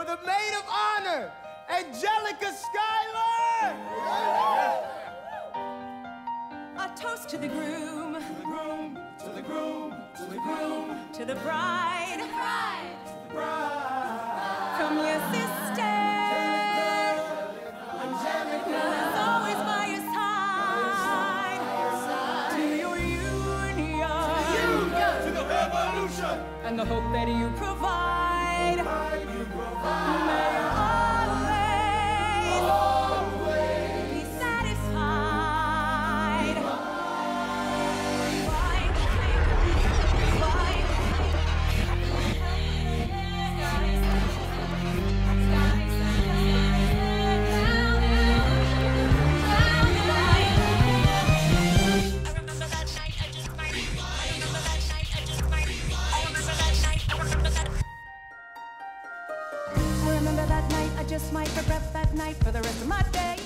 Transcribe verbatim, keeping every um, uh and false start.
for the maid of honor, Angelica Schuyler! A toast to the groom. To the groom, to the groom, to the groom, to the bride. To the bride. to the bride. From your sister. Angelica. Who's always by your side. To your union. To the revolution. And the hope that you provide. You provide. May always, Always. be satisfied. I remember that night, I just might regret that night for the rest of my days.